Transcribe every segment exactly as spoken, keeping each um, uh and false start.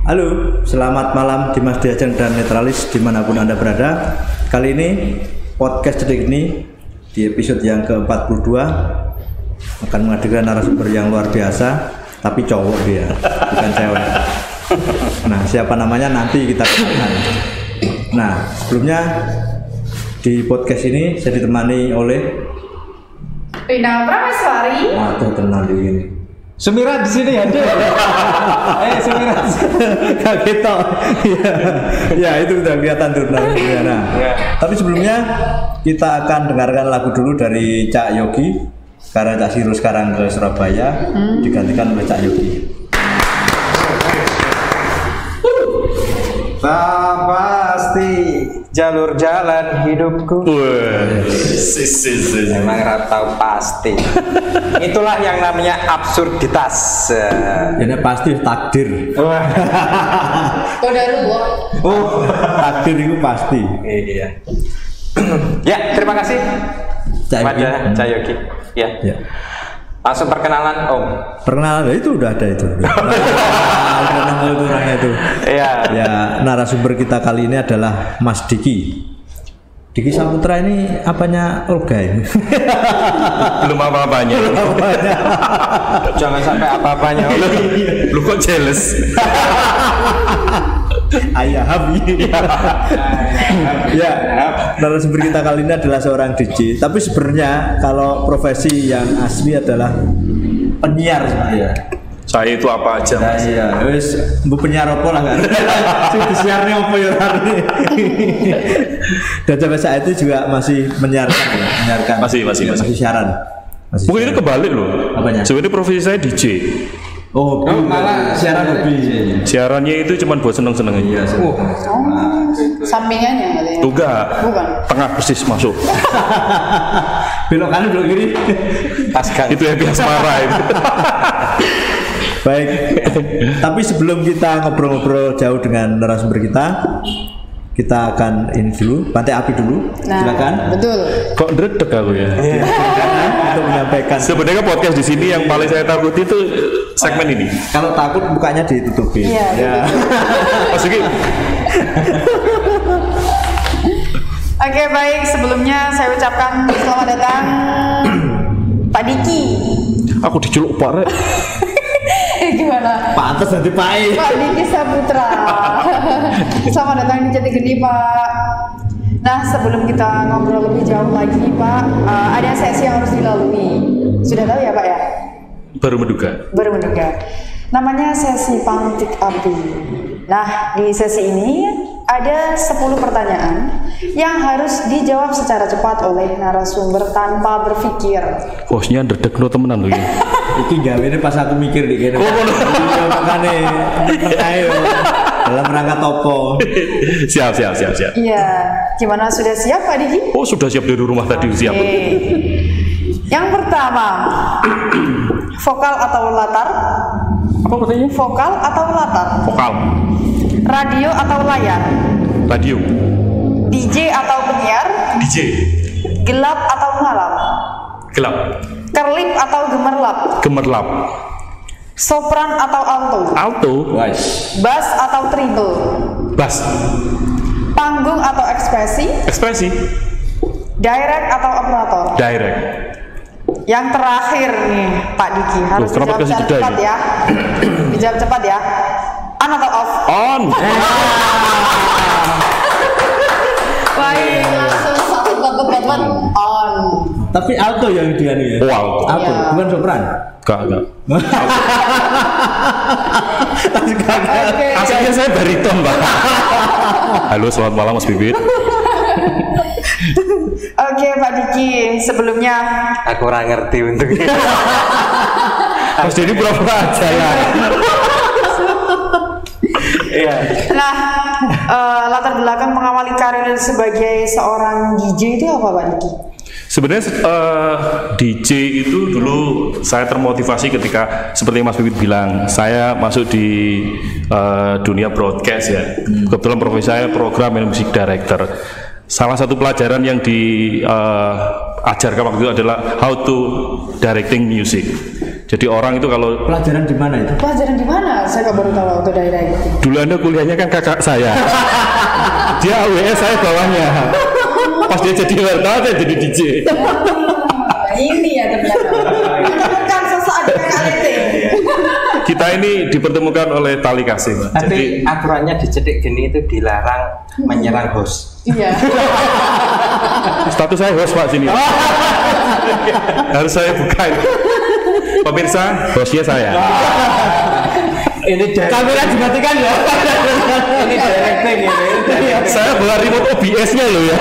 Halo, selamat malam Dimas Diajeng dan Netralis dimanapun Anda berada. Kali ini podcast detik ini di episode yang ke empat puluh dua akan menghadirkan narasumber yang luar biasa, tapi cowok dia, bukan cewek. Nah, siapa namanya nanti kita kenal. Nah, sebelumnya di podcast ini saya ditemani oleh Rina Prameswari. Waduh, tenang di sini. Sumirat di sini ada. eh Sumirat. Kaget toh. Ya, ya itu udah kelihatan tuh. Nah, ya. Tapi sebelumnya kita akan dengarkan lagu dulu dari Cak Yogi karena Cak Siru sekarang ke Surabaya, hmm. digantikan oleh Cak Yogi. Tak pasti jalur jalan hidupku. Emang ratau pasti. Itulah yang namanya absurditas. Ini pasti takdir. Qadarullah. Oh, takdir itu pasti. Iya. Ya, terima kasih kepada Cak Yogi. Ya. Ya. Langsung perkenalan Om. Perkenalan itu udah ada itu. Perkenalan itu orangnya itu. Iya. Ya, narasumber kita kali ini adalah Mas Diki. Diki Saputra ini apanya Olga ini? Belum apa-apanya. Jangan sampai apa-apanya. Lu kok jealous? Ayah Habi. Ya, narasumber kita kali ini adalah seorang D J. Tapi sebenarnya kalau profesi yang asli adalah penyiar sebenarnya. Saya itu apa aja, Mas? Nah, iya, wis mbok penyiar apa lah kan. Sing disiarne apa ya hari. Dan sampai saat itu juga masih menyiarkan ya, menyiarkan. Masih, masih, masih. Masih siaran. Masih Mungkin siaran. Ini kebalik loh. Apanya? Sebenarnya profesi saya D J. Oh, oh malah siaran hobi. Siarannya itu cuma buat seneng-seneng aja. Oh, sampingannya kali ya? Tuga. Bukan. Tengah persis masuk. Belok kanan belok kiri. Pas kan. Itu yang biasa marah itu. Baik. Tapi sebelum kita ngobrol-ngobrol jauh dengan narasumber kita, kita akan ini dulu, pantai api dulu. Nah, silakan. Betul. Kok ndredeg aku ya? Untuk menyampaikan. Sebenarnya podcast di sini yang paling saya takuti itu segmen ini. Kalau takut mukanya ditutupi. Iya. Ya. Mas Diki. Oke, baik. Sebelumnya saya ucapkan selamat datang Pak Diki. Aku diceluk pare. Eh, gimana? Pantes nanti Pak. Pak Diki Saputra. Selamat datang di Jatigede, Pak. Nah, sebelum kita ngobrol lebih jauh lagi, Pak, uh, ada sesi yang harus dilalui. Sudah tahu ya, Pak ya? Baru menduga. Baru menduga. Namanya sesi pantik api. Nah, di sesi ini ada sepuluh pertanyaan yang harus dijawab secara cepat oleh narasumber tanpa berpikir. Bosnya ndredeg no temenan lho ya. Iki gawe ini pas aku mikir di kene. Oh, makane ayo dalam rangka topo. Siap, siap, siap, siap. Iya, gimana sudah siap Pak Diki? Oh, sudah siap dari rumah tadi, siap. Oke. Yang pertama, vokal atau latar? Apa pertanyaannya? Vokal atau latar? Vokal. Radio atau layar? Radio. D J atau penyiar? D J. Gelap atau malam? Gelap. Kerlip atau gemerlap? Gemerlap. Sopran atau alto? Alto. Wise. Bass atau treble? Bass. Panggung atau ekspresi? Ekspresi. Direct atau operator? Direct. Yang terakhir nih Pak Diki, harus Loh, dijawab dijawab cepat ya. Dijawab cepat ya. On atau off? On. Baik, langsung satu babak-babak on. Tapi alto yang dia nih ya. Oh, alto. Alto, Ya. bukan sopran. Enggak, enggak. Oke. Aslinya saya bariton, Pak. Halo, selamat malam Mas Bibit. Oke Pak Diki, sebelumnya Aku kurang ngerti untuk ini. Mas Dedi pura-pura aja ya. Iya. Nah, uh, latar belakang mengawali karir sebagai seorang D J itu apa Pak Diki? Sebenarnya uh, D J itu dulu saya termotivasi ketika seperti Mas Bibit bilang, saya masuk di uh, dunia broadcast ya. Hmm. Kebetulan profesi saya program and music director. Salah satu pelajaran yang diajarkan uh, waktu itu adalah how to directing music. Jadi orang itu kalau pelajaran di mana itu? Pelajaran di mana? Saya nggak baru tahu waktu daerah itu. Dulu Anda kuliahnya kan kakak saya. Dia A W S, saya bawahnya. Pas dia jadi wartawan, saya jadi D J. Ini ya ternyata. Menemukan sosok ada kakak Lete. Kita ini dipertemukan oleh tali kasih, Mbak. Tapi Jadi aturannya di Cedik Geni itu dilarang menyerang host. Iya. status saya host Pak sini. Harus saya bukain. Pemirsa, hostnya saya. Ini kamera dimatikan ya. Ini directing ini. Saya bawa remote O B S-nya loh ya.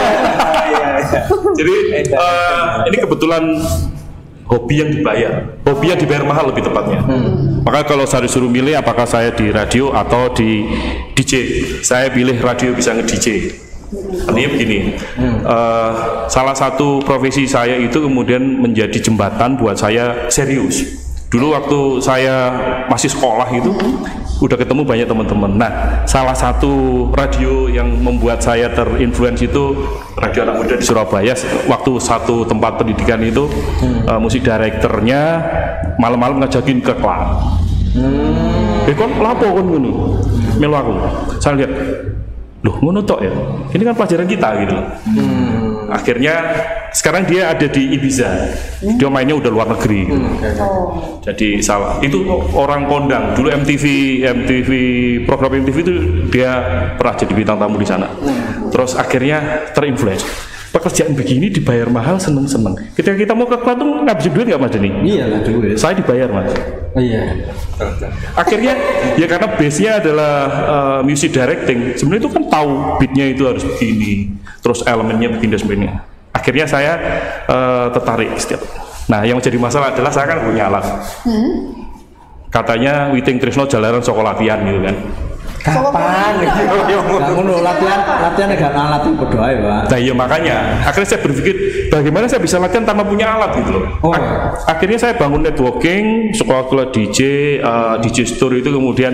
Jadi uh, ini kebetulan hobi yang dibayar, hobi yang dibayar mahal lebih tepatnya. Hmm. Maka kalau saya disuruh milih apakah saya di radio atau di D J, saya pilih radio bisa nge-D J. Artinya begini, hmm. uh, salah satu profesi saya itu kemudian menjadi jembatan buat saya serius. Dulu waktu saya masih sekolah itu hmm. udah ketemu banyak teman-teman. Nah, salah satu radio yang membuat saya terinfluence itu radio anak muda di Surabaya. Waktu satu tempat pendidikan itu hmm. uh, musik direkturnya malam-malam ngajakin ke klub. Hmm. Eh kon lapo kon ngono. Melu aku. Saya lihat, loh ngono tok ya. Ini kan pelajaran kita gitu loh. Hmm. Akhirnya sekarang dia ada di Ibiza. Hmm. Dia mainnya udah luar negeri. Gitu. Hmm. Oh. Jadi salah. Itu orang kondang. Dulu M T V, M T V program M T V itu dia pernah jadi bintang tamu di sana. Hmm. Terus akhirnya terinfluence. Pekerjaan begini dibayar mahal, seneng-seneng. Ketika kita mau ke klub tuh ngabisin duit nggak Mas Denny? Iya lah duit. Saya dibayar Mas. Oh, iya. Akhirnya ya karena base-nya adalah uh, music directing. Sebenarnya itu kan tahu beatnya itu harus begini, terus elemennya begini dan sebagainya. Akhirnya saya uh, tertarik setiap. Nah yang menjadi masalah adalah saya kan punya alat. Hmm? Katanya Witing Trisno jalanan sekolah latihan gitu kan. Kapan? Kamu latihan, latihan gak alat itu berdoa ya Pak. Nah iya makanya, akhirnya saya berpikir bagaimana saya bisa latihan tanpa punya alat gitu loh. Oh. Akhirnya saya bangun networking, sekolah-sekolah D J, uh, D J store itu kemudian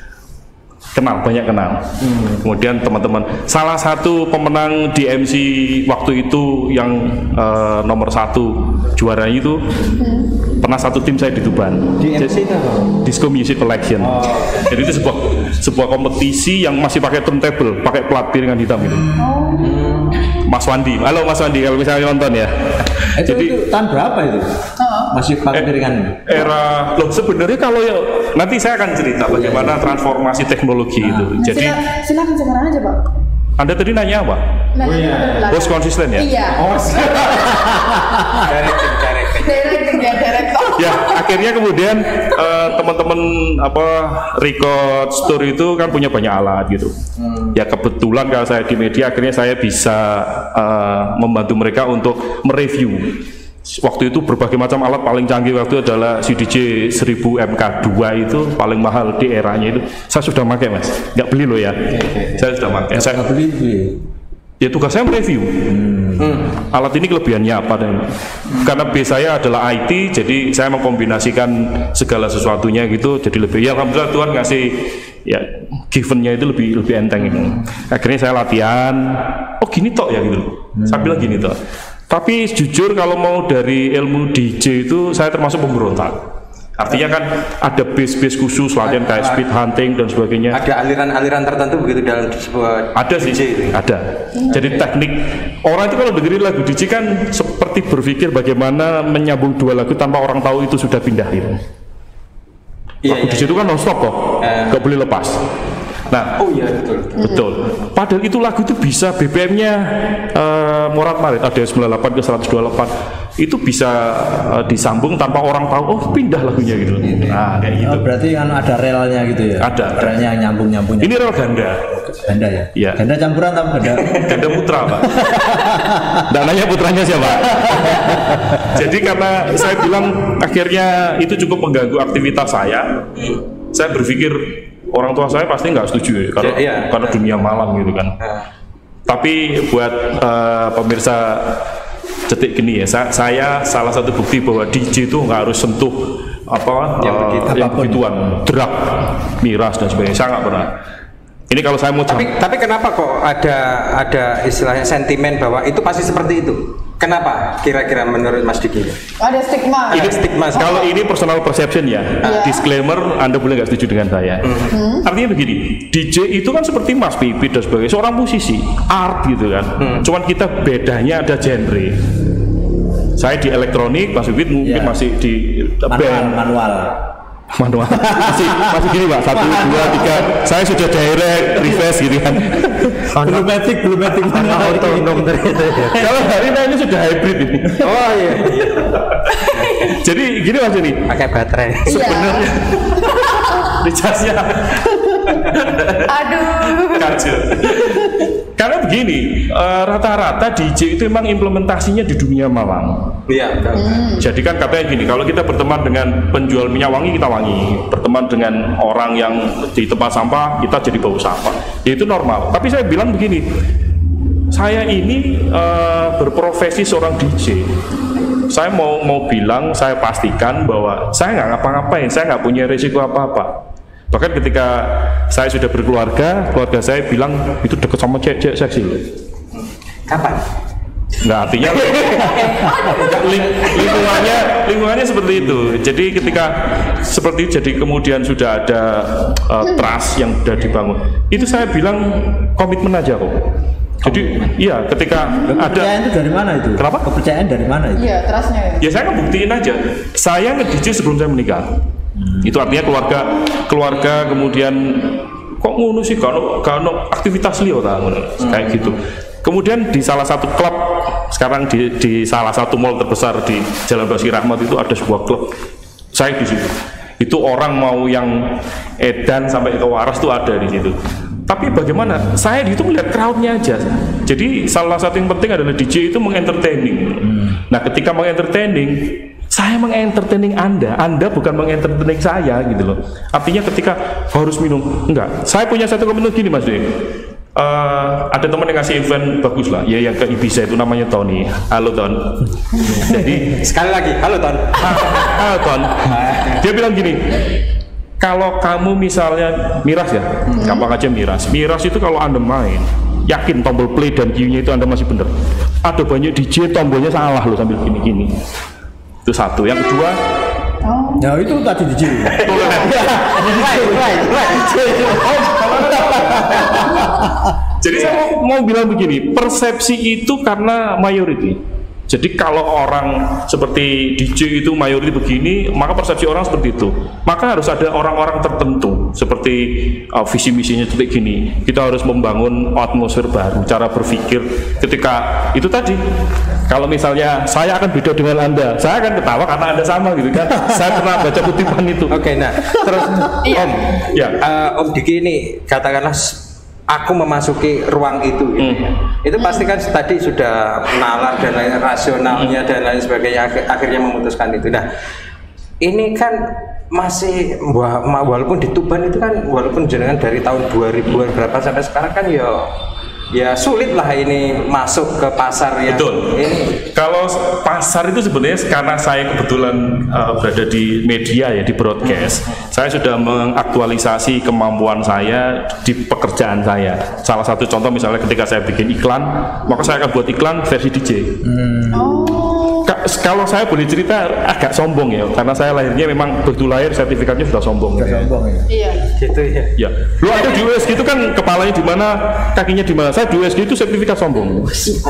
kenal, banyak kenal. Hmm. Kemudian teman-teman, salah satu pemenang D M C waktu itu yang uh, nomor satu juaranya itu hmm. pernah satu tim saya di Tuban. D M C itu apa? Disco Music Collection. Oh. Jadi itu sebuah sebuah kompetisi yang masih pakai turntable, pakai plat piringan hitam itu. Oh. Mas Wandi, halo Mas Wandi kalau misalnya nonton ya. Itu, jadi itu tahun berapa itu? Oh. Masih pakai piringan? Era, loh sebenarnya kalau ya nanti saya akan cerita bagaimana transformasi teknologi nah. itu. Nah, jadi silakan sekarang aja Pak. Anda tadi nanya apa? Nanya oh, iya. Bos konsisten ya? Iya. Oh, directing, directing. Directing ya, director. Ya, akhirnya kemudian uh, teman-teman apa record store itu kan punya banyak alat gitu. Hmm. Ya kebetulan kalau saya di media akhirnya saya bisa uh, membantu mereka untuk mereview. Waktu itu berbagai macam alat paling canggih waktu itu adalah C D J seribu M K dua itu paling mahal di eranya itu. Saya sudah pakai Mas, nggak beli loh ya. Okay. Saya sudah pakai. Saya nggak beli. Ya tugas saya mereview. Hmm. Hmm. Alat ini kelebihannya apa dan hmm. karena base saya adalah I T, jadi saya mengkombinasikan segala sesuatunya gitu. Jadi lebih ya alhamdulillah Tuhan ngasih ya givennya itu lebih lebih enteng itu. Akhirnya saya latihan. Oh gini tok ya gitu. Hmm. Saya bilang gini tok. Tapi jujur kalau mau dari ilmu D J itu saya termasuk pemberontak. Artinya kan ada base-base khusus latihan kayak speed hunting dan sebagainya. Ada aliran-aliran tertentu begitu dalam sebuah ada sih, D J itu. Ada. Hmm. Jadi teknik orang itu kalau dengerin lagu D J kan seperti berpikir bagaimana menyambung dua lagu tanpa orang tahu itu sudah pindah gitu. Iya, lagu iya, D J iya. itu kan non-stop kok, eh. gak boleh lepas. Nah, oh iya betul. Betul. Padahal itu lagu itu bisa B P M-nya uh, morat marit ada sembilan puluh delapan ke seratus dua puluh delapan. Itu bisa uh, disambung tanpa orang tahu. Oh, pindah lagunya gitu. Ini. Nah, kayak gitu. Oh, berarti kan ada relnya gitu ya. Ada. Relnya yang nyambung-nyambungnya. Ini rel ganda. Ganda ya? Iya. Ganda campuran atau ganda? Ganda putra, Pak. Dan nanya putranya siapa? Jadi karena saya bilang akhirnya itu cukup mengganggu aktivitas saya. Saya berpikir orang tua saya pasti nggak setuju ya, karena, ya, iya. karena dunia malam gitu kan. Ya. Tapi buat uh, pemirsa Cetik Geni ya, saya, saya salah satu bukti bahwa D J itu nggak harus sentuh apa yang, uh, yang begituan, drag, miras dan sebagainya. Saya nggak pernah. Ini kalau saya mau tapi, tapi kenapa kok ada ada istilahnya sentimen bahwa itu pasti seperti itu? Kenapa kira-kira menurut Mas Diki? Ada stigma. Ini stigma. Oh. Kalau ini personal perception ya, yeah. Disclaimer, Anda boleh nggak setuju dengan saya. Mm-hmm. Artinya begini, D J itu kan seperti Mas Pipit dan sebagainya, seorang musisi, art gitu kan. Mm. Cuman kita bedanya ada genre. Saya di elektronik, Mas Pipit mungkin yeah. masih di manual, band. manual. Manual masih masih gini Pak, satu dua tiga saya sudah direct refresh gitu kan. belum metik belum metik manual otonom ternyata ya. Kalau hari ini sudah hybrid ini. Oh iya, iya. Jadi gini Mas ini pakai baterai sebenarnya dicasnya aduh kacau. Karena begini, uh, rata-rata D J itu memang implementasinya di dunia malam. Iya. Hmm. Jadi kan katanya gini, kalau kita berteman dengan penjual minyak wangi kita wangi, berteman dengan orang yang di tempat sampah kita jadi bau sampah. Ya itu normal. Tapi saya bilang begini, saya ini uh, berprofesi seorang D J. Saya mau mau bilang, saya pastikan bahwa saya nggak ngapa-ngapain, saya nggak punya risiko apa-apa. Bahkan ketika saya sudah berkeluarga, keluarga saya bilang itu deket sama cewek-cewek seksi. Kapan? Nggak, artinya ling, lingkungannya lingkungannya seperti itu. Jadi ketika seperti jadi kemudian sudah ada uh, trust yang sudah dibangun, itu saya bilang komitmen aja kok. Jadi iya ketika ada kepercayaan itu dari mana itu? Kenapa? Kepercayaan dari mana itu? Iya, trustnya ya. Ya saya ngebuktiin aja. Saya nge-D J sebelum saya menikah. Hmm. Itu artinya keluarga keluarga kemudian kok ngono sih kalau kalau aktivitas liyo ta hmm. kayak gitu. Kemudian di salah satu klub sekarang di, di salah satu mall terbesar di Jalan Basuki Rahmat itu ada sebuah klub. Saya di situ. Itu orang mau yang edan sampai ke waras tuh ada di situ. Tapi bagaimana? Saya di situ melihat crowdnya aja. Jadi salah satu yang penting adalah D J itu mengentertaining. Hmm. Nah, ketika mengentertaining, saya mengentertaining Anda, Anda bukan mengentertaining saya gitu loh. Artinya ketika harus minum, enggak. Saya punya satu komitmen gini Mas Dek. Uh, ada teman yang ngasih event bagus lah, ya yang ke Ibiza itu namanya Tony. Halo Ton. Jadi sekali lagi, halo Ton. Halo Ton. Dia bilang gini, kalau kamu misalnya miras ya, hmm. gampang aja miras. Miras itu kalau Anda main, yakin tombol play dan Q-nya itu Anda masih bener. Ada banyak D J tombolnya salah loh sambil gini-gini. Itu satu. Yang kedua, oh. Ya itu tadi D J. Jadi saya mau, mau bilang begini, persepsi itu karena mayority. Jadi kalau orang seperti D J itu mayority begini, maka persepsi orang seperti itu. Maka harus ada orang-orang tertentu seperti uh, visi misinya seperti gini. Kita harus membangun atmosfer baru, cara berpikir. Ketika itu tadi, kalau misalnya saya akan beda dengan Anda, saya akan ketawa karena Anda sama gitu kan. Saya pernah baca kutipan itu. Oke, nah terus Om, ya uh, Om Diki ini katakanlah aku memasuki ruang itu, gitu hmm. ya. Itu pasti kan tadi sudah nalar dan lain rasionalnya dan lain sebagainya, akhirnya memutuskan itu. Nah, ini kan masih walaupun di Tuban itu kan walaupun jenengan dari tahun dua ribuan berapa sampai sekarang kan ya ya sulit lah ini masuk ke pasar yang betul. Ini. Kalau pasar itu sebenarnya karena saya kebetulan uh, berada di media ya, di broadcast, hmm. saya sudah mengaktualisasi kemampuan saya di pekerjaan saya. Salah satu contoh misalnya ketika saya bikin iklan, maka saya akan buat iklan versi D J. Hmm. Oh. Kalau saya boleh cerita agak sombong ya, karena saya lahirnya memang begitu lahir sertifikatnya sudah sombong. Sudah ya. Sombong ya. Iya. Gitu ya. Ya. Lu ada di U S G itu kan kepalanya di mana, kakinya di mana. Saya di U S G itu sertifikat sombong.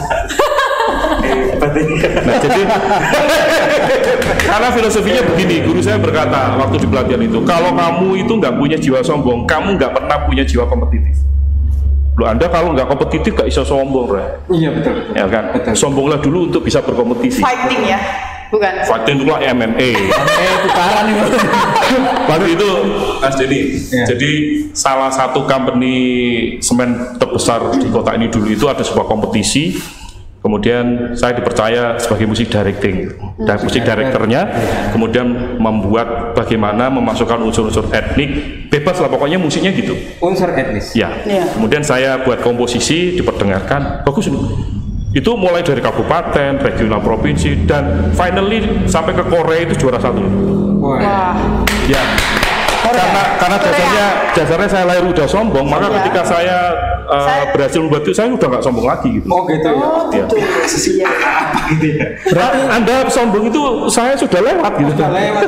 Nah, jadi karena filosofinya begini, guru saya berkata waktu di pelatihan itu, kalau kamu itu nggak punya jiwa sombong, kamu nggak pernah punya jiwa kompetitif. Loh, Anda kalau nggak kompetitif nggak bisa sombong, Re. Iya betul. Ya kan? Betul. Sombonglah dulu untuk bisa berkompetisi. Fighting ya, bukan? Fighting itu lah M M A. Eh, tukaran nih. Waktu itu, Mas Denny. Ya. Jadi salah satu company semen terbesar di kota ini dulu itu ada sebuah kompetisi. Kemudian saya dipercaya sebagai musik directing, dan musik directornya, kemudian membuat bagaimana memasukkan unsur-unsur etnik, bebas lah pokoknya musiknya gitu. Unsur etnis. Ya. Ya. Kemudian saya buat komposisi, diperdengarkan, bagus ini. Itu mulai dari kabupaten, regional, provinsi, dan finally sampai ke Korea itu juara satu. Wah. Ya. Korea karena karena dasarnya dasarnya saya lahir udah sombong, maka Iya. ketika saya, uh, Saya- berhasil membuat itu, saya udah nggak sombong lagi gitu. Oh gitu ya. Oh, Iya. gitu. Iya. Apa gitu ya? Berarti Anda sombong itu saya sudah lewat gitu. Udah lewat.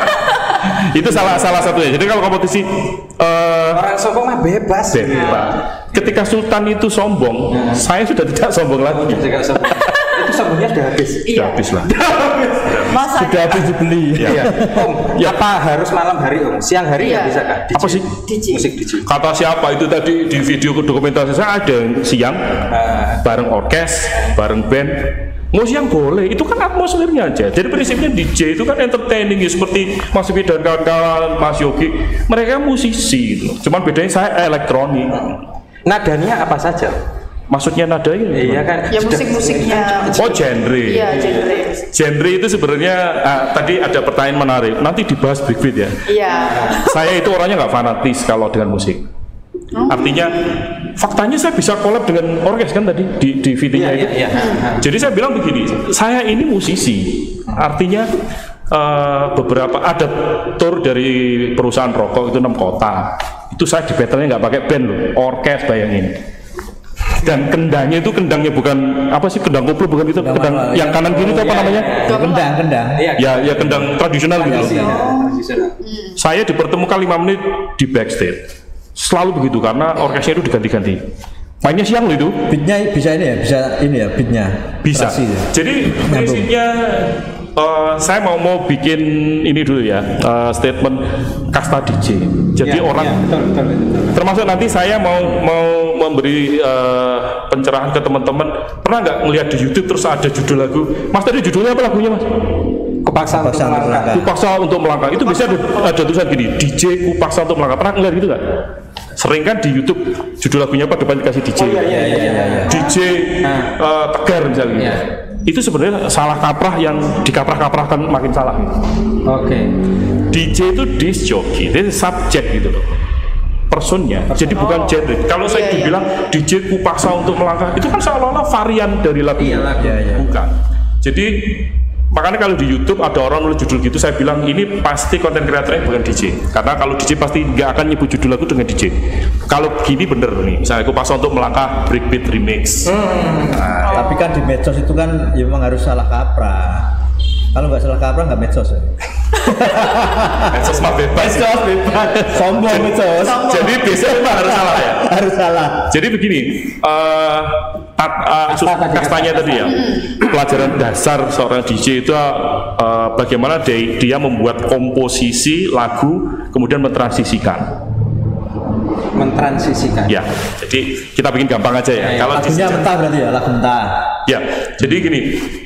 Itu salah salah satunya. Jadi kalau kompetisi uh, Orang sombong mah bebas. bebas. Ketika Sultan itu sombong, saya sudah tidak sombong lagi. Juga sombong. Itu sombongnya udah habis. Sudah Iya. habis lah. Masa Sudah habis dibeli. Iya. Om, Ya. apa harus malam hari Om? Siang hari nggak Iya. bisa kan? Apa sih? D J. Musik D J. Kata siapa itu tadi di video dokumentasi saya ada yang siang Ah. bareng orkes, bareng band. Mau siang boleh, itu kan atmosfernya aja. Jadi prinsipnya D J itu kan entertaining ya, seperti Mas Wibi dan kawan-kawan, Mas Yogi. Mereka musisi gitu. Cuman bedanya saya elektronik. Nadanya apa saja? Maksudnya nada ini? Iya kan? ya Sudah- musik-musiknya. Oh genre. Iya, genre. Genre itu sebenarnya ah, tadi ada pertanyaan menarik. Nanti dibahas break ya. Iya. Saya itu orangnya nggak fanatis kalau dengan musik. Artinya faktanya saya bisa collab dengan orkes kan tadi di di videonya Iya, itu. iya, iya. Jadi saya bilang begini, saya ini musisi. Artinya eh, beberapa ada tour dari perusahaan rokok itu enam kota. Itu saya di battle-nya nggak pakai band loh, orkes bayangin. Dan kendangnya itu kendangnya bukan apa sih kendang koplo bukan itu Kendang kendang apa? yang kanan kiri itu apa Iya, namanya? iya, Kendang, kendang. Iya. Ya ya kendang tradisional gitu loh. Tradisional. Tradisional. Saya dipertemukan lima menit di backstage. Selalu begitu karena orkesnya itu diganti-ganti. Mainnya siang loh itu. Beatnya bisa ini ya, bisa ini ya beatnya. Bisa. Terasi ya. Jadi prinsipnya eh, saya mau mau bikin ini dulu ya eh, statement kasta D J. Jadi Iya, orang iya, betul, betul, betul. termasuk nanti saya mau mau memberi eh, pencerahan ke teman-teman. Pernah nggak ngelihat di YouTube terus ada judul lagu? Mas tadi judulnya apa lagunya Mas? Kepaksa untuk Kepaksa untuk melangkah. melangkah. Kupaksa untuk melangkah. Itu bisa ada, ada tulisan gini, D J Kupaksa untuk melangkah. Pernah ngeliat gitu nggak? Sering kan di YouTube judul lagunya apa depan dikasih D J. Oh iya iya iya. iya, iya. D J eh, Tegar misalnya. Iya. Itu sebenarnya salah kaprah yang dikaprah-kaprahkan makin salah. Oke. D J itu disc jockey, itu subjek gitu loh. Personnya, jadi bukan genre. Kalau saya Iya, iya. dibilang D J Kupaksa untuk melangkah, itu kan seolah-olah varian dari lagu. Iya, lagu. Iya, iya. Bukan. Jadi makanya kalau di YouTube ada orang nulis judul gitu, saya bilang ini pasti konten kreatornya bukan D J. Karena kalau D J pasti nggak akan nyebut judul lagu dengan D J. Kalau gini bener nih, misalnya Kupaksa untuk melangkah breakbeat remix. Nah, tapi kan di medsos itu kan ya memang harus salah kaprah. Kalau nggak salah kaprah nggak medsos ya. Medsos mah bebas. Medsos bebas. Sombong medsos. Jadi biasanya memang harus salah ya. Harus salah. Jadi begini, eh tat, eh, sus- tadi, kastanya kasta. tadi ya, pelajaran dasar seorang D J itu eh, bagaimana dia, dia membuat komposisi lagu kemudian mentransisikan. Mentransisikan. Ya, jadi kita bikin gampang aja ya. Ya, ya. Kalau di Lagunya mentah berarti ya, lagu mentah. ya, jadi gini.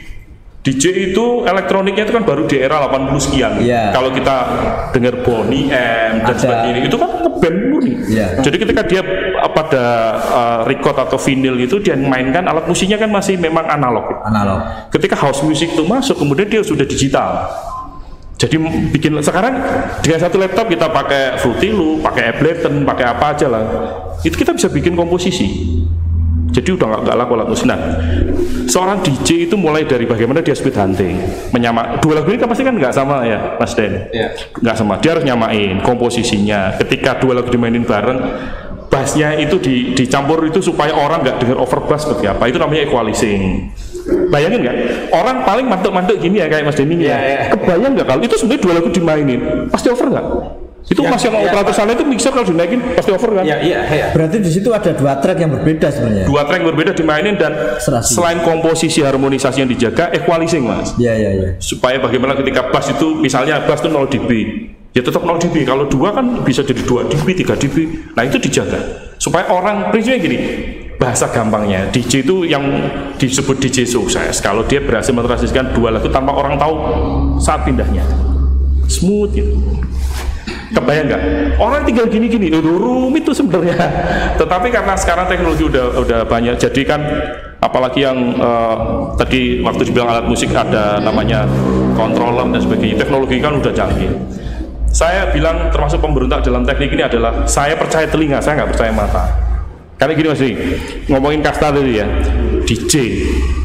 D J itu elektroniknya itu kan baru di era delapan puluh sekian. Iya. Kalau kita dengar Boney M dan Ada. sebagainya itu kan ngeband murni. Iya. Jadi ketika dia uh, pada uh, record atau vinyl itu dia mainkan alat musiknya kan masih memang analog. Analog. Ketika house music itu masuk kemudian dia sudah digital. Jadi m- bikin sekarang dengan satu laptop kita pakai Fruity Loop, pakai Ableton, pakai apa aja lah. Itu kita bisa bikin komposisi. Jadi udah nggak nggak laku alat musik. Nah, seorang D J itu mulai dari bagaimana dia speed hunting, menyama dua lagu ini kan pasti kan nggak sama ya, Mas Den. Iya. Nggak sama. Dia harus nyamain komposisinya. Ketika dua lagu dimainin bareng, bassnya itu di, dicampur itu supaya orang nggak dengar overbass seperti apa. Itu namanya equalizing. Bayangin nggak? Orang paling mantuk-mantuk gini ya kayak Mas Denny Iya, ya. iya. Kebayang nggak kalau itu sebenarnya dua lagu dimainin, pasti over nggak? Itu Ya, mas yang ya, operator sana itu mixer kalau dinaikin pasti over kan? Iya iya iya. Berarti di situ ada dua track yang berbeda sebenarnya. Dua track berbeda dimainin dan Serasi. selain komposisi harmonisasi yang dijaga, equalizing mas. Iya iya iya. Supaya bagaimana ketika bass itu misalnya bass itu nol dB, ya tetap nol dB. Kalau dua kan bisa jadi dua dB, tiga dB. Nah itu dijaga supaya orang prinsipnya gini. Bahasa gampangnya D J itu yang disebut D J sukses kalau dia berhasil mentransisikan dua lagu tanpa orang tahu saat pindahnya, smooth gitu. Kebayang nggak? Orang tinggal gini-gini, itu rumit tuh sebenarnya. Tetapi karena sekarang teknologi udah udah banyak, jadi kan apalagi yang uh, tadi waktu dibilang alat musik ada namanya controller dan sebagainya, teknologi kan udah canggih. Saya bilang termasuk pemberontak dalam teknik ini adalah saya percaya telinga, saya nggak percaya mata. Karena gini Mas Ri, ngomongin kasta tadi ya, D J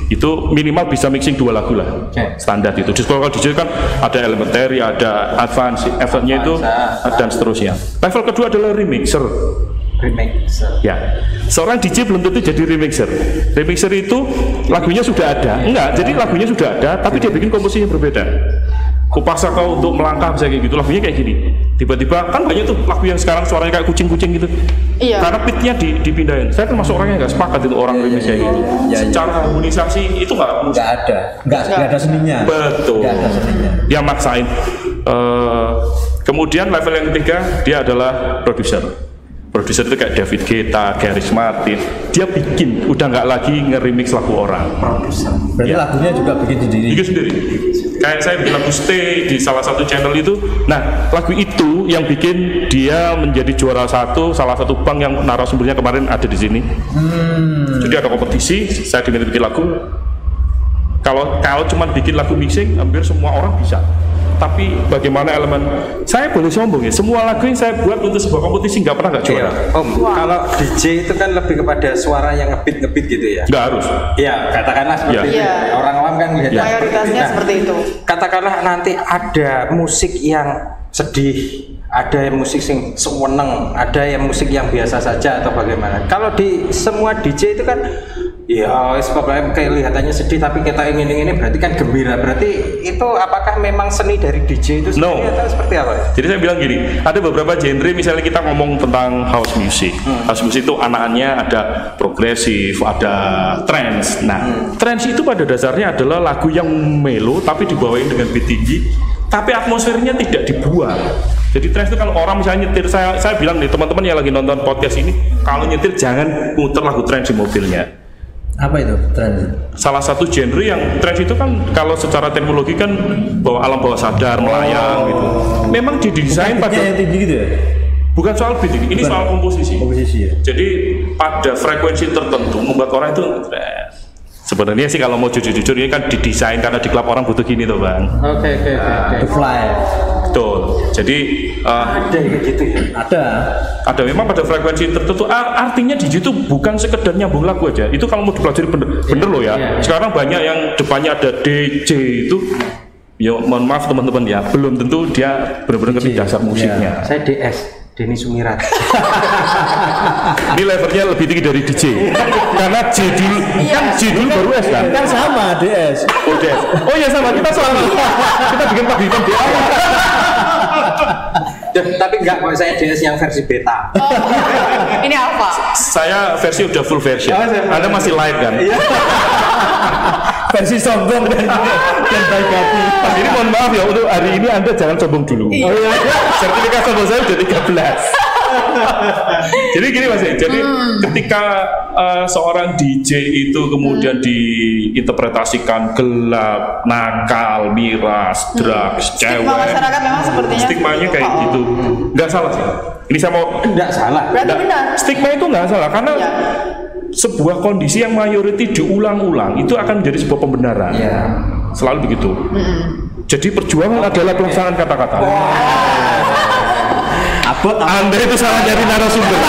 itu minimal bisa mixing dua lagu lah, okay. standar itu. Di kalau D J kan ada elementary, ada advance, effortnya itu dan seterusnya. Level kedua adalah remixer. Remixer. Ya, seorang D J belum tentu jadi remixer. Remixer itu lagunya sudah ada, enggak, jadi lagunya sudah ada, tapi dia bikin komposisi yang berbeda. Kupaksa kau untuk melangkah misalnya kayak gitu, lagunya kayak gini. Tiba-tiba kan banyak tuh lagu yang sekarang suaranya kayak kucing-kucing gitu. Iya. Karena pitnya di, dipindahin. Saya termasuk orang yang nggak sepakat itu orang remix kayak gitu. Ya, Secara harmonisasi itu nggak nggak ada, nggak nggak ada seninya. Betul. Nggak ada seninya. Dia maksain. Uh, kemudian level yang ketiga dia adalah produser. Produser itu kayak David Guetta, Gareth Martin. Dia bikin, udah nggak lagi nge-remix lagu orang. Produser. Berarti Ya. lagunya juga bikin sendiri. Bikin sendiri. Kayak saya bikin lagu Stay di salah satu channel itu. Nah, lagu itu yang bikin dia menjadi juara satu, salah satu bank yang narasumbernya kemarin ada di sini. Hmm. Jadi ada kompetisi, saya diminta bikin lagu. Kalau kalau cuma bikin lagu mixing, hampir semua orang bisa. Tapi bagaimana elemen, saya boleh sombong ya, semua lagu yang saya buat untuk sebuah kompetisi nggak pernah nggak juara. Iya. Om, kalau D J itu kan lebih kepada suara yang ngebit-ngebit gitu ya? Nggak harus. Iya, katakanlah seperti Ya. itu. Iya. Orang awam kan melihat. Ya. Mayoritasnya Nah, seperti itu. Katakanlah nanti ada musik yang sedih, ada yang musik yang seweneng, ada yang musik yang biasa saja atau bagaimana. Kalau di semua D J itu kan ya sebabnya kelihatannya sedih tapi kita ingin ini berarti kan gembira. Berarti itu apakah memang seni dari D J itu sendiri No. atau seperti apa? Jadi saya bilang gini, ada beberapa genre misalnya kita ngomong tentang house music. Hmm. House music itu anakannya ada progresif, ada trance. Nah, hmm. trance itu pada dasarnya adalah lagu yang mellow tapi dibawain dengan beat tinggi, tapi atmosfernya tidak dibuang. Jadi trance itu kalau orang misalnya nyetir, saya saya bilang nih teman-teman yang lagi nonton podcast ini, kalau nyetir jangan putar lagu trance di mobilnya. Apa itu trend? Salah satu genre yang trance itu kan kalau secara teknologi kan bawa alam bawah sadar, melayang gitu. Memang didesain pada yang tinggi gitu ya? bukan soal beat ini, ini Bukan. soal komposisi. Komposisi ya. Jadi pada frekuensi tertentu membuat orang itu sebenarnya sih kalau mau jujur-jujur ini kan didesain karena di klub orang butuh gini tuh bang. Oke oke oke. The Fly. Betul. Jadi uh, Ada yang gitu ya? Ada. ada memang pada frekuensi tertentu. Artinya di situ bukan sekedar nyambung lagu aja. Itu kalau mau dipelajari bener, bener loh ya. iya. Sekarang banyak yang depannya ada D J itu. Ya mohon maaf teman-teman ya, belum tentu dia benar-benar ngerti dasar musiknya. Saya D S, Denny Sumirat. Ini levelnya lebih tinggi dari D J. Karena J dulu, kan J dulu baru S kan? Kan sama D S. Oh, D S. Oh iya sama, kita sama. Kita bikin paguyuban D S. Tapi enggak, kok saya D S yang versi beta. Oh, ini apa? Saya versi udah full version. Oh, saya- Anda masih live kan? Versi sombong dan dan baik hati. Pas ini mohon maaf ya, untuk hari ini Anda jangan sombong dulu. Oh iya. Sertifikat sombong saya udah tiga belas. Jadi gini Mas, jadi Hmm. ketika uh, seorang D J itu kemudian diinterpretasikan gelap, nakal, miras, drugs, cewek, Stigma masyarakat memang sepertinya stigmanya kayak oh. gitu, nggak salah sih. Ini saya mau Enggak salah. Berarti nggak- benar. stigma itu nggak salah karena Ya. sebuah kondisi yang mayoriti diulang-ulang itu akan menjadi sebuah pembenaran. Iya. Selalu begitu. Jadi perjuangan adalah pelaksanaan kata-kata. Abot Anda itu salah dari narasumber.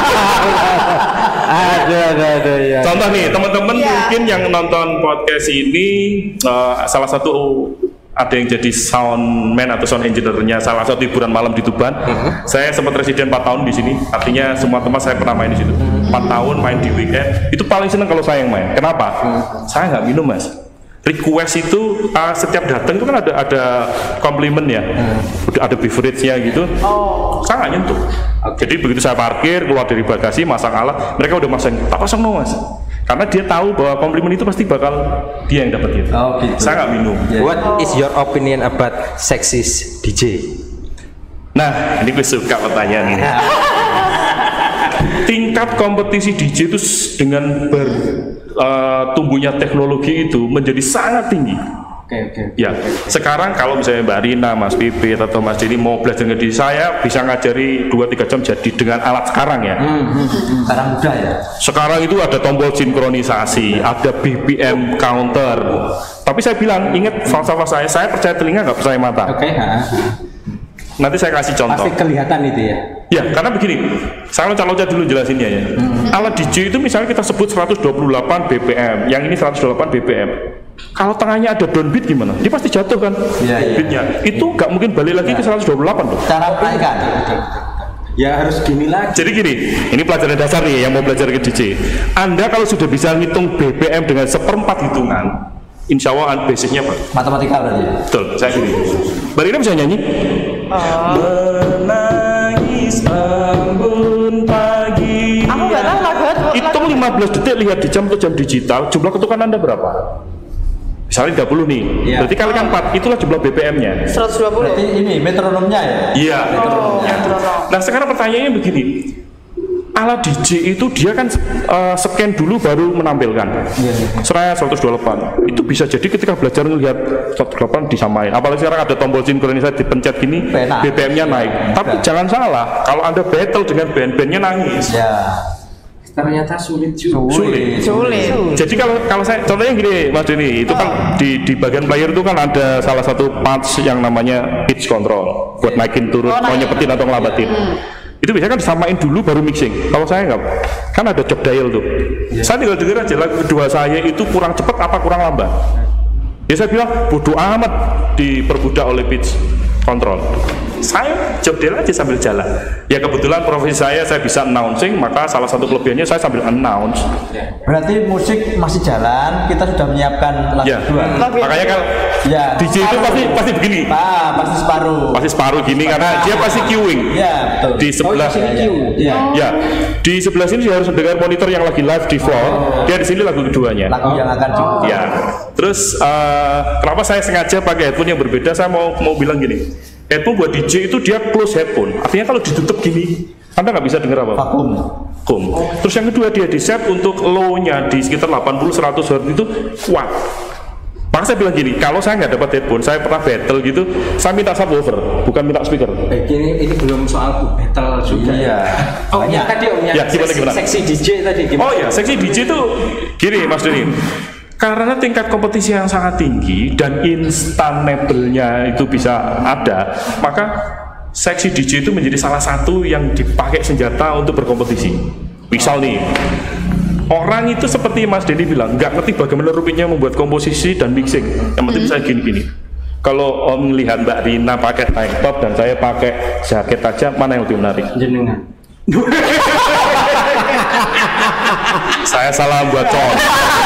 ada ada ada ya. Contoh nih, teman-teman Iya. mungkin yang nonton podcast ini uh, salah satu ada yang jadi soundman atau sound engineer-nya salah satu hiburan malam di Tuban. Saya sempat residen empat tahun di sini. Artinya semua tempat saya pernah main di situ. empat tahun main di weekend. Itu paling seneng kalau saya yang main. Kenapa? Saya nggak minum, Mas. Request itu uh, setiap datang itu kan ada ada komplimen ya, udah ada beverage-nya gitu. Oh. Saya nggak nyentuh. Jadi begitu saya parkir keluar dari bagasi masang alat, mereka udah masang tak pasang no Mas. Karena dia tahu bahwa komplimen itu pasti bakal dia yang dapat gitu. Oh, gitu. Saya nggak minum. What is your opinion about sexist D J? Nah, ini gue suka pertanyaan ini. Tingkat kompetisi D J itu s- dengan bertumbuhnya teknologi itu menjadi sangat tinggi. Oke oke. Ya, sekarang kalau misalnya Mbak Rina, Mas Pipit atau Mas Dini mau belajar ngerti saya bisa ngajari dua tiga jam jadi dengan alat sekarang ya. Sekarang mudah ya. Sekarang itu ada tombol sinkronisasi, ada B P M counter. Tapi saya bilang, ingat falsafah saya, saya percaya telinga nggak percaya mata. Oke. ha, ha. Nanti saya kasih contoh. Pasti kelihatan itu ya. Ya, karena begini, saya loncat-loncat dulu jelasinnya ya. Hmm. Alat D J itu misalnya kita sebut seratus dua puluh delapan B P M, yang ini seratus dua puluh delapan B P M. Kalau tengahnya ada downbeat gimana? Dia pasti jatuh kan? Iya, iya. Beatnya. Itu nggak mungkin balik lagi ya. Ke seratus dua puluh delapan loh. Cara menaikkan. Ya harus gini lagi. Jadi gini, ini pelajaran dasar nih yang mau belajar ke D J. Anda kalau sudah bisa ngitung B P M dengan seperempat hitungan, insya Allah basicnya apa? Matematika berarti. Betul, saya gini. Mbak Rina bisa nyanyi? Oh. Menangis embun pagi. Aku nggak tahu lagu itu. Hitung lima belas detik, lihat di jam atau jam digital, jumlah ketukan Anda berapa? Misalnya tiga puluh nih, ya. Berarti kalikan empat, itulah jumlah B P M-nya. seratus dua puluh. Berarti ini metronomnya ya? Iya, metronomnya. Oh, nah sekarang pertanyaannya begini, alat D J itu dia kan uh, scan dulu baru menampilkan. Iya. Seraya seratus dua puluh delapan. Itu bisa jadi ketika belajar melihat seratus dua puluh delapan disamain. Apalagi sekarang ada tombol sinkronisasi dipencet gini, Pena. B P M-nya naik. Ya. Tapi jangan salah, kalau Anda battle dengan band-bandnya nangis. Ya. Ternyata sulit juga. Sulit. Sulit. Sulit. Jadi kalau kalau saya contohnya gini Mas Deni, itu kan di di bagian player itu kan ada salah satu parts yang namanya pitch control buat naikin turun, oh, mau nyepetin atau ngelabatin. Hmm. Itu biasanya kan disamain dulu baru mixing. Kalau saya nggak, kan ada job dial tuh. Yeah. Saya tinggal dengar aja lagu kedua saya itu kurang cepat apa kurang lambat. Ya saya bilang bodoh amat diperbudak oleh pitch control. Saya job dial aja sambil jalan. Ya kebetulan profesi saya saya bisa announcing, maka salah satu kelebihannya saya sambil announce. Berarti musik masih jalan, kita sudah menyiapkan lagu ya. Kedua. Makanya kan ya, D J itu pasti pasti begini. Ah, pasti separuh. Pasti separuh gini karena dia pasti queuing. Ya, betul. Di sebelah oh, ya, ya. ya. Di sebelah sini dia harus dengar monitor yang lagi live di floor. Oh. Dia di sini lagu keduanya. Lagu oh. yang akan di. Oh. Ya. Terus uh, kenapa saya sengaja pakai headphone yang berbeda? Saya mau mau bilang gini. Headphone buat D J itu dia close headphone. Artinya kalau ditutup gini, Anda nggak bisa dengar apa? Vakum. Vakum. Oh. Terus yang kedua dia di set untuk low-nya di sekitar delapan puluh sampai seratus hertz itu kuat. Maka saya bilang gini, kalau saya nggak dapat headphone, saya pernah battle gitu, saya minta subwoofer, bukan minta speaker. Eh, ini, ini belum soal battle juga. Iya. Oh ya tadi omnya. Ya, gimana, gimana? Seksi D J tadi gimana? Oh ya, seksi D J itu gini Mas Deni. Karena tingkat kompetisi yang sangat tinggi dan instanable-nya itu bisa ada, maka seksi D J itu menjadi salah satu yang dipakai senjata untuk berkompetisi. Misal nih, orang itu seperti Mas Denny bilang, nggak ngerti bagaimana rumitnya membuat komposisi dan mixing. Yang penting saya gini-gini. Kalau Om melihat Mbak Rina pakai tank top dan saya pakai jaket aja, mana yang lebih menarik? Jenengan. Saya salah buat cowok.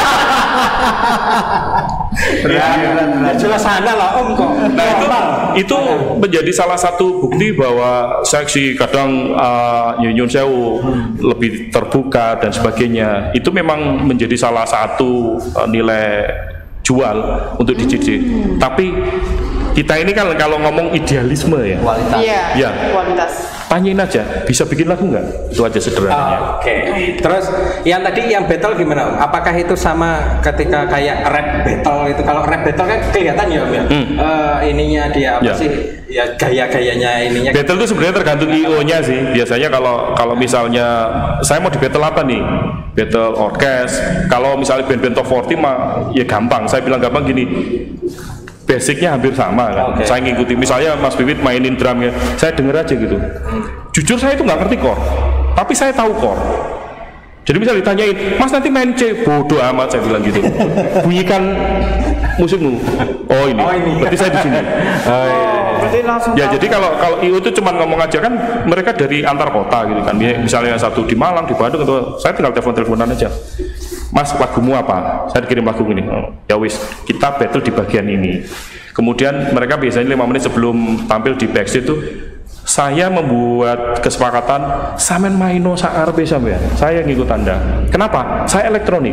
Ya, ya, jelas sana lah Om kok. Nah itu, itu menjadi salah satu bukti bahwa seksi kadang uh, Nyun Sewu lebih terbuka dan sebagainya. Itu memang menjadi salah satu uh, nilai jual untuk D J. Hmm. Tapi kita ini kan kalau ngomong idealisme ya. Kualitas. Iya. Ya. Kualitas. Tanyain aja, bisa bikin lagu nggak? Itu aja sederhananya. Oh, Oke. Okay. Terus yang tadi yang battle gimana Om? Apakah itu sama ketika kayak rap battle itu? Kalau rap battle kan kelihatan ya Om ya. Hmm. Uh, ininya dia apa ya. sih? Ya gaya-gayanya ininya. Battle itu sebenarnya tergantung I O-nya sih. Biasanya kalau kalau misalnya saya mau di battle apa nih? Battle orkes. Kalau misalnya band-band top empat puluh mah ya gampang. Saya bilang gampang gini. Basicnya hampir sama kan. Okay. Saya ngikuti. Misalnya Mas Bibit mainin drumnya, saya denger aja gitu. Hmm. Jujur saya itu nggak ngerti chord, tapi saya tahu chord. Jadi bisa ditanyain, Mas nanti main C, bodoh amat saya bilang gitu. Bunyikan musikmu. Oh ini. Oh, ini. Berarti saya di sini. Oh, iya. Berarti langsung ya tahu. Jadi kalau kalau I O itu cuma ngomong aja kan, mereka dari antar kota gitu kan. Misalnya satu di Malang, di Bandung, atau saya tinggal telepon-teleponan aja. Mas lagumu apa? Saya kirim lagu ini. Oh, ya wis, kita battle di bagian ini. Kemudian mereka biasanya lima menit sebelum tampil di backstage itu saya membuat kesepakatan samen maino sakarpe sampean. Saya ngikut Anda. Kenapa? Saya elektronik.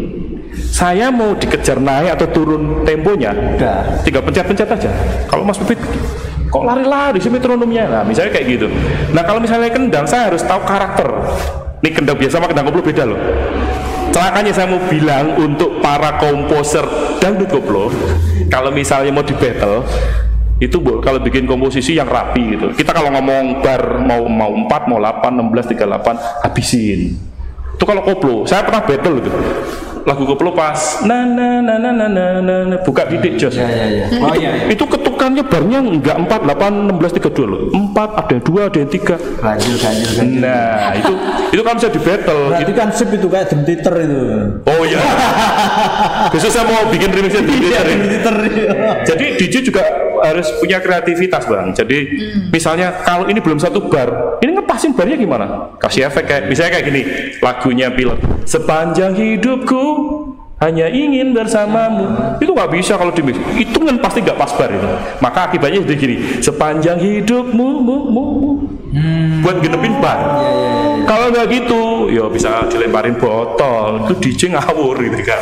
Saya mau dikejar naik atau turun temponya, udah tinggal pencet-pencet aja. Kalau Mas Pipit kok lari-lari sih metronomnya. Nah, misalnya kayak gitu. Nah, kalau misalnya kendang saya harus tahu karakter. Ini kendang biasa sama kendang koplo beda loh. Celakanya saya mau bilang untuk para komposer dangdut koplo, kalau misalnya mau di battle itu kalau bikin komposisi yang rapi gitu. Kita kalau ngomong bar mau mau empat, mau delapan, enam belas, tiga puluh delapan habisin. Itu kalau koplo, saya pernah battle gitu. lagu koplo pas na na na na na na na buka titik Jos. Ya, ya, ya. Oh itu, iya, iya. itu ketukannya barnya enggak empat, delapan, enam belas, tiga puluh dua loh. empat, ada yang dua, ada yang tiga. Ganjil, ganjil, ganjil. Nah, itu itu kan bisa di battle. Berarti kan sip itu kayak drum titer itu. Oh iya. Besok saya mau bikin remixnya drum titer. Jadi D J juga harus punya kreativitas Bang. Jadi hmm. misalnya kalau ini belum satu bar, ini ngepasin barnya gimana? Kasih efek kayak misalnya kayak gini, lagunya Pilot. Sepanjang hidupku hanya ingin bersamamu. Itu nggak bisa kalau di mix. Itu kan pasti nggak pas bar itu. Maka akibatnya jadi gini. Sepanjang hidupmu, mu, mu, mu. Hmm. Buat genepin bar. Ya, ya, ya. Kalau nggak gitu, ya bisa dilemparin botol. Itu D J ngawur gitu kan.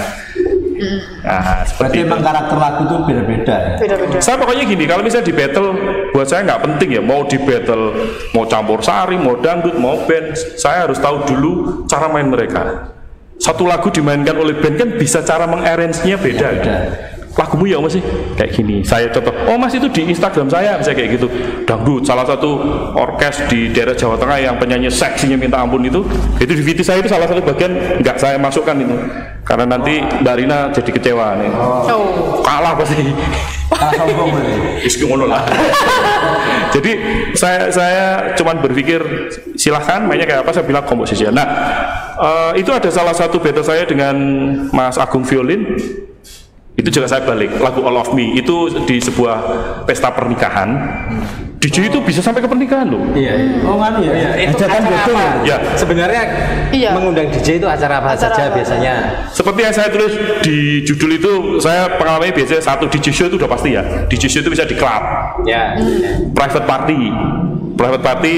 Nah, seperti emang karakter lagu tuh beda-beda ya. Beda-beda. Saya pokoknya gini, kalau misalnya di battle, buat saya nggak penting ya, mau di battle, mau campur sari, mau dangdut, mau band, saya harus tahu dulu cara main mereka. Satu lagu dimainkan oleh band kan bisa cara mengarrange-nya beda. Ya, beda. Lagumu ya mas sih kayak gini, saya contoh, oh mas itu di Instagram saya bisa kayak gitu, dangdut salah satu orkes di daerah Jawa Tengah yang penyanyi seksinya minta ampun itu, itu di V T saya itu salah satu bagian nggak saya masukkan itu, karena nanti Mbak Rina jadi kecewa nih, oh. kalah pasti, kalah sombong berarti, lah. Jadi saya saya cuman berpikir silahkan mainnya kayak apa, saya bilang komposisi. Nah uh, itu ada salah satu battle saya dengan Mas Agung Violin. Itu juga saya balik lagu All of Me itu di sebuah pesta pernikahan. D J itu bisa sampai ke pernikahan loh. Iya, iya. Oh kan ya. Iya. Itu acara apa? Ya. Sebenarnya iya. Mengundang D J itu acara apa acara saja apa? Biasanya? Seperti yang saya tulis di judul itu, saya pengalamannya biasanya satu D J show itu udah pasti ya. D J show itu bisa di klub. Ya. Hmm. Private party. Private party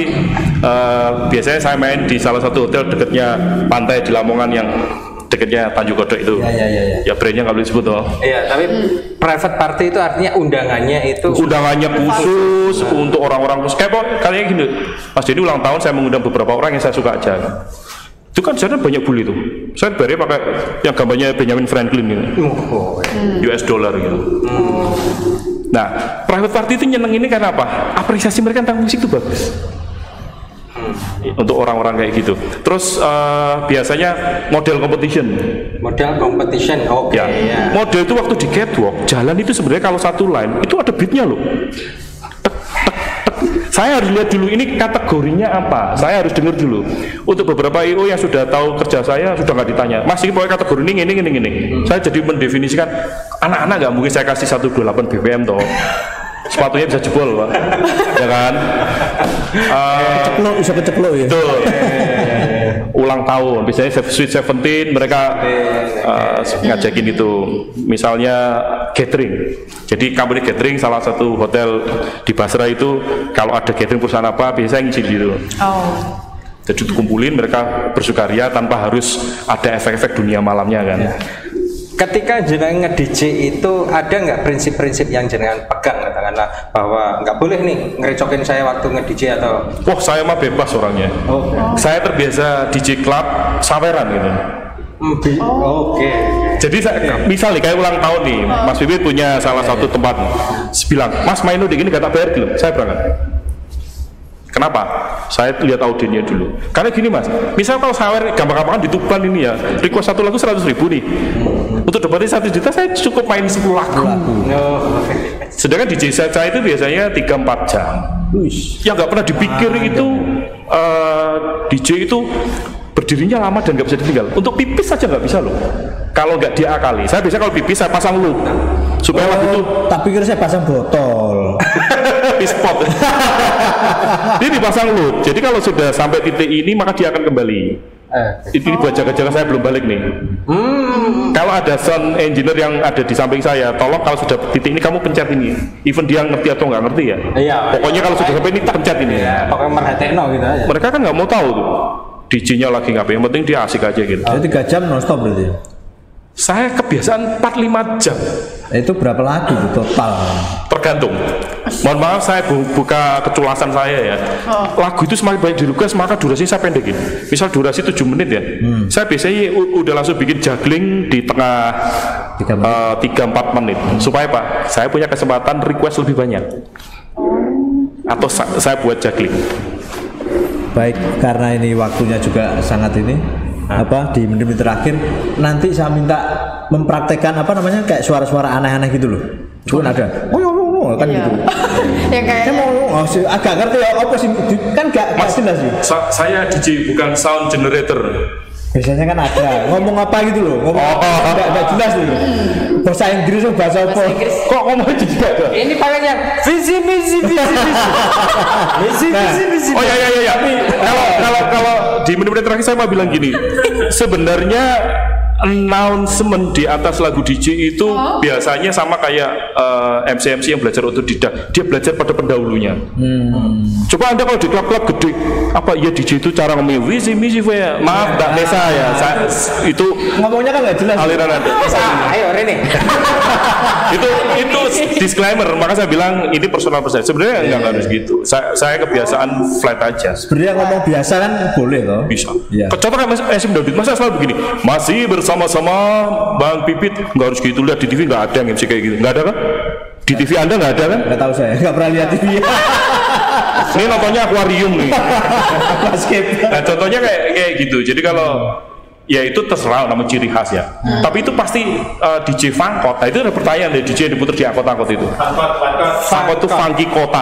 uh, biasanya saya main di salah satu hotel dekatnya pantai di Lamongan yang dekatnya Tanjung Kodok itu. Ya, ya, ya, ya. Ya brandnya nggak boleh disebut toh. Iya, tapi hmm. private party itu artinya undangannya itu undangannya khusus nah. untuk orang-orang khusus. Kayak kok kalian gini, Mas Denny ulang tahun saya mengundang beberapa orang yang saya suka aja. Itu kan sebenarnya banyak bully tuh. Saya bayarnya pakai yang gambarnya Benjamin Franklin gitu. Oh, ya. U S dollar gitu. Hmm. Nah, private party itu nyeneng ini karena apa? Apresiasi mereka tentang musik itu bagus. Untuk orang-orang kayak gitu. Terus uh, biasanya model competition. Model competition, oke. Okay, ya. Ya. Model itu waktu di catwalk jalan itu sebenarnya kalau satu line itu ada beatnya loh. Tek, tek, tek. Saya harus lihat dulu ini kategorinya apa. Saya harus dengar dulu. Untuk beberapa I O yang sudah tahu kerja saya sudah nggak ditanya. Mas ini pokoknya kategori ini ini ini ini. Hmm. Saya jadi mendefinisikan anak-anak nggak mungkin saya kasih seratus dua puluh delapan B P M toh. Sepatunya bisa jebol Pak. Ya kan uh, keceplok, bisa keceplok ya betul. Ulang tahun biasanya Sweet Seventeen mereka uh, ngajakin itu misalnya catering, jadi company catering salah satu hotel di Basra itu kalau ada catering perusahaan apa biasanya ngisi gitu. Oh. Jadi dikumpulin mereka bersukaria tanpa harus ada efek-efek dunia malamnya kan. Ya. Ketika jenengan nge-D J itu ada nggak prinsip-prinsip yang jenengan pegang katakanlah bahwa nggak boleh nih ngerecokin saya waktu nge-D J atau? Wah saya mah bebas orangnya. Oh. Saya terbiasa D J club saweran gitu. Oh. Oke. Okay. Jadi saya, misalnya kayak ulang tahun nih, Mas Bibit punya salah satu tempat, bilang Mas main udah gini kata bayar belum? Saya berangkat. Kenapa? Saya lihat audiennya dulu. Karena gini mas, misal kalau sawer gampang-gampangan di Tuban ini ya, request satu lagu seratus ribu nih. Untuk dapetin satu juta saya cukup main sepuluh lagu. Sedangkan di J saya itu biasanya tiga sampai empat jam. Yang nggak pernah dipikir itu uh, D J itu berdirinya lama dan nggak bisa ditinggal. Untuk pipis saja nggak bisa loh. Kalau nggak diakali, saya biasa kalau pipis saya pasang loop supaya oh, lagu itu. Tak pikir saya pasang botol. Spot. Dia dipasang loop. Jadi kalau sudah sampai titik ini maka dia akan kembali. Eh. Ini buat jaga-jaga saya belum balik nih. Hmm. Kalau ada sound engineer yang ada di samping saya, tolong kalau sudah titik ini kamu pencet ini. Even dia ngerti atau nggak ngerti ya. Iya. Pokoknya kalau sudah sampai ini pencet ini. Iya. Pokoknya merhatiin gitu aja. Mereka kan nggak mau tahu tuh. D J-nya lagi ngapain, yang penting dia asik aja gitu. Jadi tiga jam non stop berarti. Saya kebiasaan empat lima jam. Itu berapa lagu total? Tergantung. Mohon maaf saya bu buka keculasan saya ya. Oh. Lagu itu semakin banyak di request maka durasinya saya pendekin. Misal durasi tujuh menit ya. Hmm. Saya biasanya udah langsung bikin juggling di tengah tiga sampai empat menit. Supaya Pak, saya punya kesempatan request lebih banyak. Atau sa saya buat juggling. Baik, karena ini waktunya juga sangat ini. apa di menit-menit terakhir nanti saya minta mempraktekkan apa namanya kayak suara-suara aneh-aneh gitu loh. Itu kan ada. Oh, oh, oh kan Iya. gitu. Yang kayak Saya mau oh, sih, agak ngerti ya apa sih kan gak Mas, jelas sih. sa- saya D J bukan sound generator. Biasanya kan ada ngomong apa gitu loh, ngomong Oh. nggak nggak jelas gitu. Bahasa Inggris atau bahasa apa? bahasa Inggris. Kok ngomong juga tuh? Ini pakainya visi misi visi visi visi visi visi. Oh ya ya ya ya. Kalau kalau kalau di menit-menit terakhir saya mau bilang gini. Sebenarnya announcement di atas lagu D J itu Oh. biasanya sama kayak eh, M C M C yang belajar otodidak. Dia belajar pada pendahulunya. Coba Anda kalau di klub-klub gede, apa ya D J itu cara ngomongnya visi misi ya. Maaf Mbak Nesa ya. Saya, itu Ngomongnya kan nggak jelas. aliran Anda. Ah, ayo Rene. itu itu disclaimer, maka saya bilang ini personal person. Sebenarnya nggak harus gitu. Saya, saya kebiasaan flat aja. Sebenarnya ngomong biasa kan boleh loh. Bisa. Iya. Contoh kan Mas Esim Daud, masa selalu begini, masih bersama-sama Bang Pipit, nggak harus gitu, lihat di T V nggak ada yang M C kayak gitu, nggak ada kan? Di T V Anda nggak ada kan? Nggak tahu saya, nggak pernah lihat T V. Ini nontonnya akuarium nih. Basket. Nah contohnya kayak kayak gitu. Jadi kalau ya itu terserah nama ciri khas ya. Hmm. Tapi itu pasti uh, D J Fangkot. Nah itu ada pertanyaan dari D J yang diputar di angkot-angkot itu. Fangkot itu funky kota.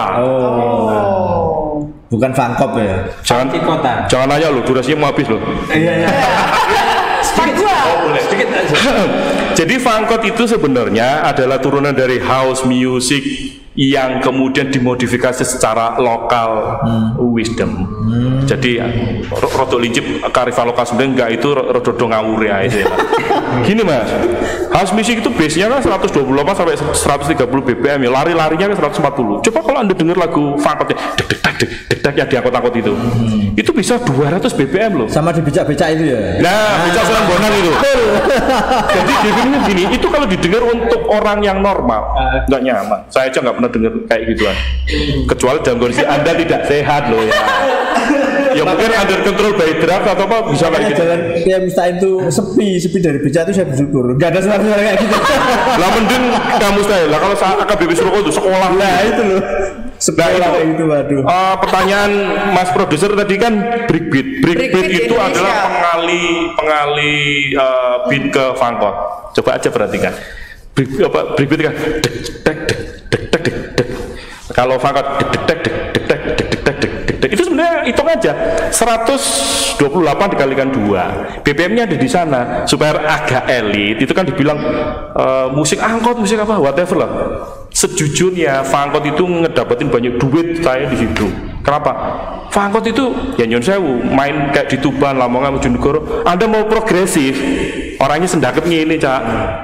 Oh. Bukan Fangkop ya. Jangan Funky kota. Jangan nanya loh, durasinya mau habis loh. Iya iya. Part dua. Boleh. Sedikit aja. Jadi Fangkot itu sebenarnya adalah turunan dari house music yang kemudian dimodifikasi secara lokal wisdom. Jadi ro- rodok lincip karifan lokal sebenarnya enggak, itu ro- rodok ngawur ya itu ya. Gini Mas, house music itu base-nya kan seratus dua puluh delapan sampai seratus tiga puluh B P M ya, lari-larinya kan seratus empat puluh. Coba kalau Anda dengar lagu Fangkotnya deg deg deg deg deg deg yang diangkut-angkut itu. Itu bisa dua ratus B P M loh. Sama di becak-becak itu ya. Nah, bisa Sunan Bonang itu. Jadi definisinya gini, itu kalau didengar untuk orang yang normal nggak nyaman. Saya aja nggak pernah dengar kayak gituan. Kecuali dalam kondisi Anda tidak sehat loh ya. Ya mungkin under control by drugs atau apa bisa kayak Makanya gitu. jalan kayak Mustain itu sepi, sepi dari becak itu saya bersyukur. Nggak ada suara-suara kayak gitu. Lah mending kamu style lah kalau saat A K B P Suroko itu sekolah. Nah itu loh. Sekolah itu. kayak gitu, waduh. Eh, pertanyaan Mas produser tadi kan breakbeat. Breakbeat Breakbeat itu Indonesia. adalah pengali pengali eh, beat ke Fangkot. Coba aja perhatikan. Break, apa breakbeat kan dek dek dek dek dek dek dek. Kalau Fangkot dek dek dek dek dek dek dek dek dek dek dek. Itu sebenarnya hitung aja seratus dua puluh delapan dikalikan dua. B P M-nya ada di sana supaya agak elit. Itu kan dibilang eh, musik angkot, musik apa whatever lah. Sejujurnya Fangkot itu ngedapetin banyak duit saya di situ. Kenapa? Fangkot itu ya nyon sewu, main kayak di Tuban, Lamongan, Bojonegoro. Anda mau progresif, orangnya sendaketnya ini cak.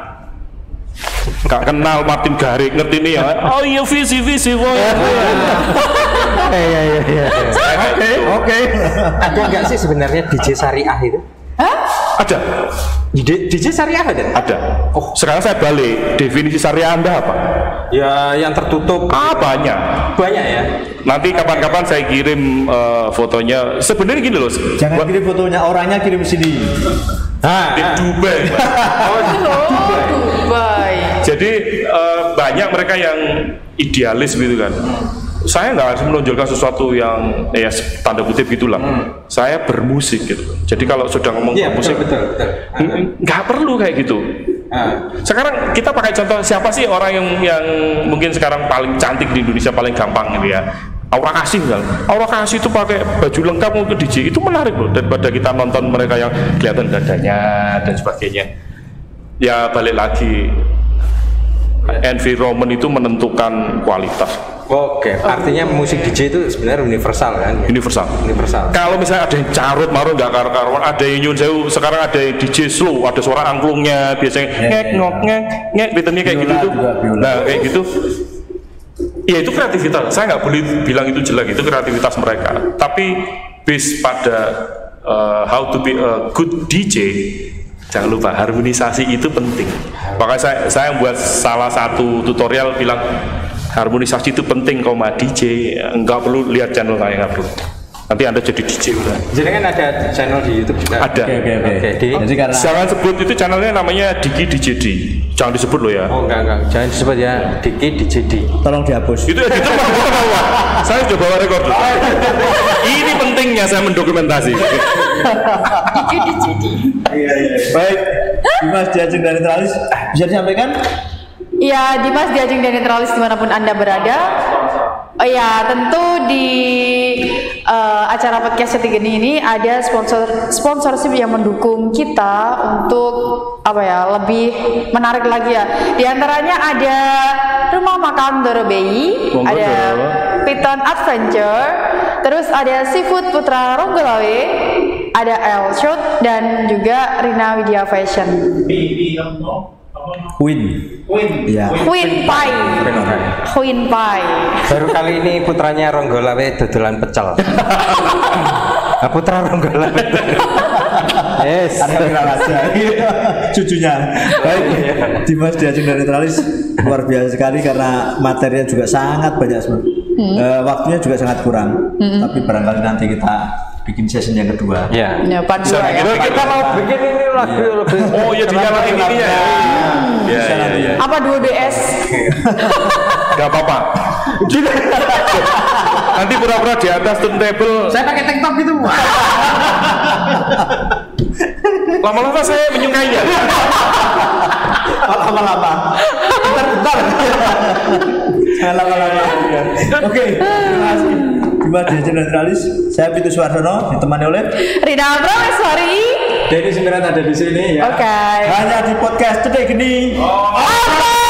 Gak kenal Martin Garrix, ngerti nih ya? Oh iya visi visi boy. Iya iya iya. Oke oke. Ada nggak sih sebenarnya D J syariah itu? Ada, D J syariah ada? ada. Oh sekarang saya balik. Definisi syariah Anda apa? Ya yang tertutup. Ah banyak. Banyak ya. Nanti kapan-kapan saya kirim eh, fotonya. Sebenarnya gini loh. Jangan buat- kirim fotonya, orangnya kirim sini. Nah, di Dubai. oh, Oh, Dubai. Jadi eh, banyak mereka yang idealis gitu kan. Saya nggak harus menonjolkan sesuatu yang ya tanda kutip gitulah. Saya bermusik gitu. Jadi kalau sudah ngomong iya musik, betul betul. betul. n- nggak perlu kayak gitu. Ah. Sekarang kita pakai contoh siapa sih orang yang yang mungkin sekarang paling cantik di Indonesia, paling gampang gitu ya. Aura Kasih misalnya. Aura Kasih itu pakai baju lengkap mau ke D J itu menarik loh daripada kita nonton mereka yang kelihatan dadanya dan sebagainya. Ya balik lagi, environment itu menentukan kualitas. Oke, artinya musik D J itu sebenarnya universal kan? Universal. Universal. Kalau misalnya ada yang carut marut nggak karu-karuan, ada yang nyun sewu, sekarang ada yang D J slow, ada suara angklungnya, biasanya ngek ngok ngek ngek, ritmenya kayak gitu Biola tuh. juga, biola. Nah kayak gitu. Ya itu kreativitas. Saya nggak boleh bilang itu jelek, itu kreativitas mereka. Tapi based pada uh, how to be a good D J, jangan lupa harmonisasi itu penting. Makanya saya saya buat salah satu tutorial bilang harmonisasi itu penting koma D J, enggak perlu lihat channel saya, nggak perlu. Nanti Anda jadi D J udah. Jadi kan ada channel di YouTube juga. Ada. Oke oke oke. Oke, di- Jadi karena Jangan sebut itu channelnya namanya Diki D J D. Jangan disebut loh ya. Oh enggak enggak, jangan disebut ya Diki D J D. tolong dihapus. Itu editor mah bawa bawa. Saya sudah bawa rekor. Ini pentingnya saya mendokumentasi. Jadi jadi. Baik, Dimas Diajeng dan Netralis bisa disampaikan? Ya, Dimas Diajeng dan Netralis dimanapun Anda berada. Oh ya, tentu di uh, acara podcast Cetik Geni ini ada sponsor sponsorship yang mendukung kita untuk apa ya lebih menarik lagi ya. Di antaranya ada Rumah Makan Dorobei, Monggo, ada Doro. Piton Adventure, terus ada Seafood Putra Ronggolawe, ada L-Shot dan juga Rina Widya Fashion. Win. Win. Iya. Queen Pie. Queen Pie. Baru kali ini putranya Ronggolawe dodolan pecel. Nah, putra Ronggolawe. Yes. Ada kenal aja. Cucunya. Baik, Dimas Diajeng dan Netralis luar biasa sekali karena materinya juga sangat banyak sebenarnya. Eh, waktunya juga sangat kurang. Tapi barangkali nanti kita bikin season yang kedua. Ya. Ya, part dua ya. Kita- Kita mau bikin ini lagi lebih. Oh ya dinyalain ini ya. Ya ya ya. Apa dua D S? Gak apa-apa. Nanti pura-pura di atas turntable. Saya pakai tank top gitu. Lama-lama saya menyukainya. Lama-lama. Bentar-bentar. Jangan lama-lama. Oke, terima kasih. Dimas Diajeng dan Netralis. Saya Pitu Suwardono ditemani oleh Rina Prameswari. Jadi sembilan ada di sini ya. Oke. hanya di podcast Cetik Geni. Apa?